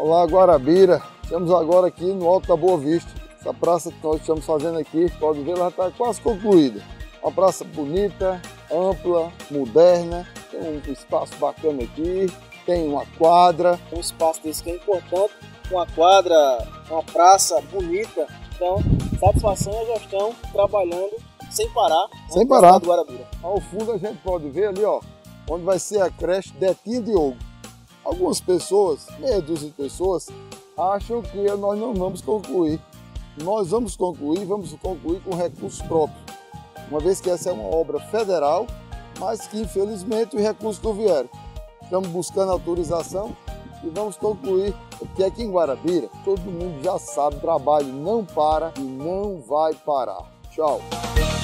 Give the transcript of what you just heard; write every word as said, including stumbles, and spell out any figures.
Olá, Guarabira. Estamos agora aqui no Alto da Boa Vista. Essa praça que nós estamos fazendo aqui, pode ver, ela está quase concluída. Uma praça bonita, ampla, moderna, tem um espaço bacana aqui, tem uma quadra. Um espaço desse que é importante, uma quadra, uma praça bonita. Então, satisfação a gestão trabalhando sem parar. Sem parar. Do Guarabira. Ao fundo a gente pode ver ali, ó, onde vai ser a creche Detinha Diogo. Algumas pessoas, meia dúzia de pessoas, acham que nós não vamos concluir. Nós vamos concluir, vamos concluir com recursos próprios. Uma vez que essa é uma obra federal, mas que infelizmente os recursos não vieram. Estamos buscando autorização e vamos concluir, porque aqui em Guarabira, todo mundo já sabe, o trabalho não para e não vai parar. Tchau!